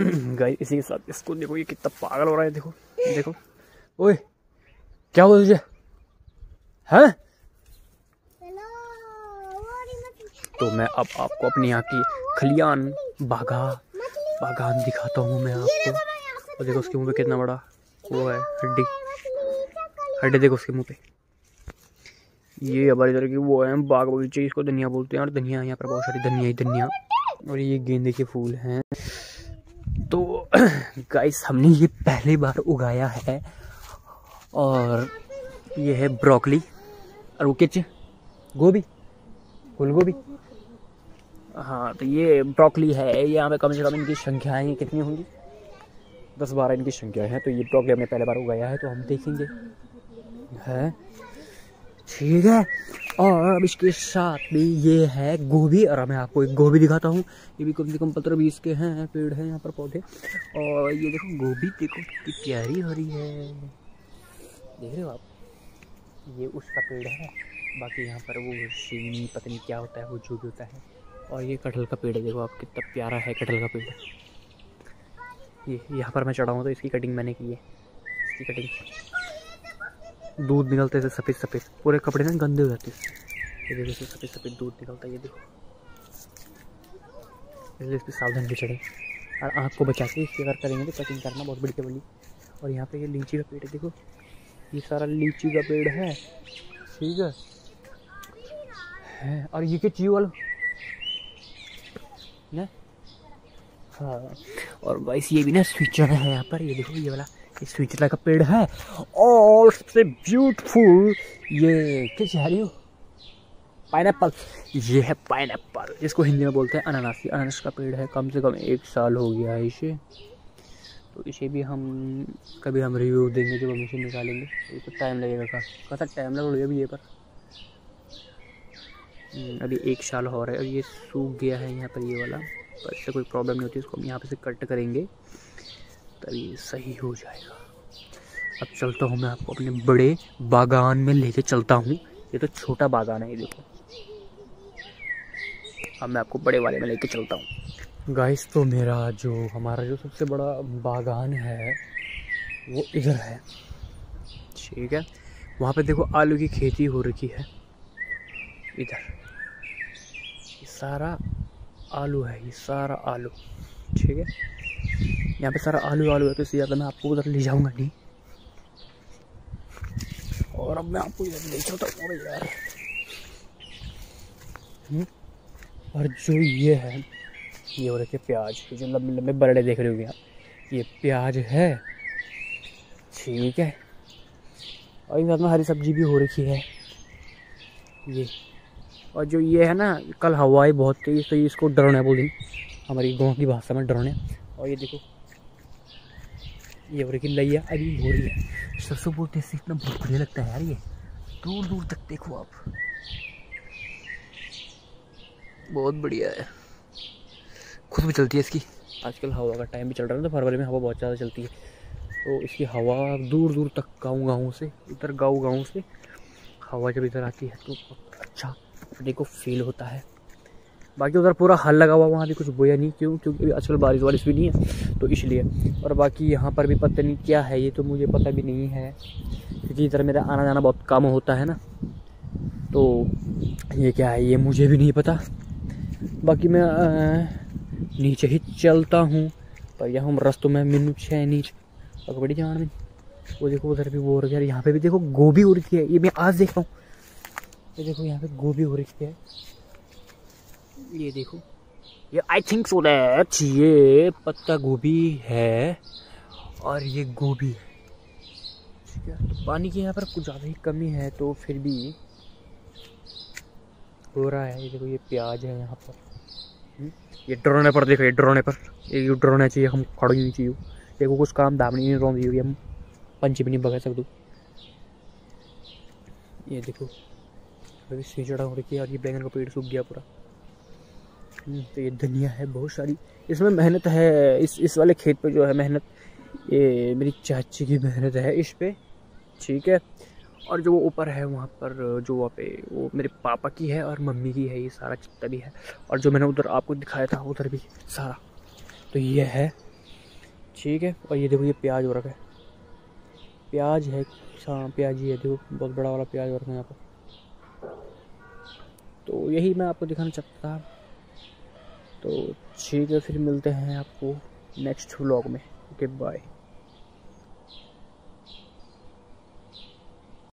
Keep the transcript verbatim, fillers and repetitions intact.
Guys इसी के साथ इसको देखो, ये कितना पागल हो रहा है। देखो देखो, ओए क्या हुआ तुझे, हैं? तो मैं अब आपको अपने यहाँ की खलियान बागा बागान दिखाता हूँ मैं आपको। और देखो उसके मुंह पे कितना बड़ा वो है, हड्डी हड्डी देखो उसके मुंह पे। ये हमारी तरह की वो है बाग बगीचे, इसको धनिया बोलते हैं। और धनिया यहाँ पर बहुत सारी धनिया ही धनिया। और ये गेंदे के फूल हैं। तो गाइस हमने ये पहली बार उगाया है। और ये है ब्रोकली और वो किच गोभी, फूल गोभी। हाँ तो ये ब्रोकली है। यहाँ पे कम से कम इनकी संख्याएँ कितनी होंगी, दस बारह इनकी संख्या है। तो ये ब्रोकली हमने पहले बार उगाया है, तो हम देखेंगे है, ठीक है। और अब इसके साथ भी ये है गोभी। और मैं आपको एक गोभी दिखाता हूँ। ये भी कम से कम पंद्रह बीस के हैं पेड़ हैं यहाँ पर, पौधे। और ये देखो गोभी, देखो कितनी प्यारी हो रही है, देख रहे हो आप। ये उसका पेड़ है, बाकी यहाँ पर वो शीनी पता नहीं क्या होता है, वो जो भी होता है। और ये कटहल का पेड़ है, देखो आप कितना प्यारा है कटहल का पेड़। ये यहाँ पर मैं चढ़ा हूँ तो इसकी कटिंग मैंने की है। इसकी कटिंग, दूध निकलते थे सफ़ेद सफ़ेद, पूरे कपड़े ना गंदे हो जाते हैं। ये देखो इससे सफ़ेद सफ़ेद दूध निकलता है, ये देखो। इसलिए इस पर सावधान भी चढ़े और आँख को बचा के इसकी अगर करेंगे तो कटिंग करना बहुत बड़ी बड़ी। और यहाँ पे ये लीची का पेड़ है, देखो ये सारा लीची का पेड़ है, ठीक है, है। और ये क्या चीज वाला ना, हाँ। और गाइस ये भी ना स्विचर है यहाँ पर, ये देखो ये वाला ये स्विचर का पेड़ है। और सबसे ब्यूटीफुल ये क्या चाह रही हो, पाइनएप्पल। ये है पाइनएप्पल, इसको हिंदी में बोलते हैं अनानास। ये अनानास का पेड़ है, कम से कम एक साल हो गया है इसे। तो इसे भी हम कभी हम रिव्यू देंगे जब हम इसे निकालेंगे। ये तो टाइम लगेगा, का कसा टाइम लगेगा अभी ये पर। अभी एक साल हो रहा है और ये सूख गया है यहाँ पर ये वाला, पर इससे कोई प्रॉब्लम नहीं होती। इसको हम यहाँ पे से कट करेंगे तभी ये सही हो जाएगा। अब चलता हूँ मैं आपको अपने बड़े बागान में लेके चलता हूँ। ये तो छोटा बागान है, ये देखो। अब मैं आपको बड़े वाले में लेके चलता हूँ। गाइस तो मेरा जो हमारा जो सबसे बड़ा बागान है वो इधर है, ठीक है। वहाँ पे देखो आलू की खेती हो रखी है। इधर ये सारा आलू है, ये सारा आलू, ठीक है। यहाँ पे सारा आलू आलू है, तो इससे ज़्यादा मैं आपको उधर ले जाऊँगा नहीं। और अब मैं आपको इधर ले चलता हूँ यार। और जो ये है, ये हो रखे प्याज, जो लंबे लंबे बरड़े देख रहे होंगे आप, ये प्याज है, ठीक है। और इस साथ में हरी सब्जी भी हो रखी है ये। और जो ये है ना, कल हवाई बहुत तेज, तो इसको ड्रोन बोल दें हमारी गाँव की भाषा में, ड्रोन। और ये देखो ये हो रही लैया अभी हो रही है। सरसों बोलते से इतना बहुत बढ़िया लगता है यार, ये दूर दूर तक देखो आप, बहुत बढ़िया है। खुद भी चलती है इसकी। आजकल हवा का टाइम भी चल रहा है, तो फरवरी में हवा बहुत ज़्यादा चलती है, तो इसकी हवा दूर दूर तक गाँव गाँव से इधर गाँव गाँव से हवा जब इधर आती है तो अच्छा देखो फील होता है। बाकी उधर पूरा हल लगा हुआ, वहाँ भी कुछ बोया नहीं, क्यों क्योंकि आजकल बारिश वारिश भी नहीं है तो इसलिए। और बाकी यहाँ पर भी पता नहीं क्या है, ये तो मुझे पता भी नहीं है, क्योंकि इधर मेरा आना जाना बहुत कम होता है ना, तो ये क्या है ये मुझे भी नहीं पता। बाकी मैं नीचे ही चलता हूँ, पर यहाँ रस्तों में मिनू छः नीचे और बड़ी जान में वो देखो उधर भी वो हो रही है। यहाँ पे भी देखो गोभी हो रखी है, ये मैं आज देख रहा हूँ। ये देखो यहाँ पे गोभी हो रखी है, ये देखो ये आई थिंक सो दैट ये पत्ता गोभी है और ये गोभी है, ठीक है। तो पानी की यहाँ पर कुछ ज़्यादा ही कमी है, तो फिर भी हो रहा है। ये देखो ये प्याज है यहाँ पर, ये ड्रोने पर देखो, ये ड्रोने पर ये ड्रोने चाहिए हम खड़ी नहीं चाहिए। देखो कुछ काम दाम नहीं रोंदी हुई, हम पंची भी नहीं बगा सकते। ये देखो अभी सीजड़ा हो रही है और ये बैंगन का पेड़ सूख गया पूरा। तो ये धनिया है बहुत सारी, इसमें मेहनत है। इस इस वाले खेत पे जो है मेहनत, ये मेरी चाची की मेहनत है इस पे, ठीक है। और जो वो ऊपर है वहाँ पर जो वहाँ पे वो मेरे पापा की है और मम्मी की है, ये सारा जितना भी है। और जो मैंने उधर आपको दिखाया था उधर भी सारा, तो ये है ठीक है। और ये देखो ये प्याज हो रखा है, प्याज है, हाँ प्याज ही है, देखो बहुत बड़ा वाला प्याज हो रखा है यहाँ पर। तो यही मैं आपको दिखाना चाहता था। तो ठीक है, फिर मिलते हैं आपको नेक्स्ट व्लॉग में। Okay bye.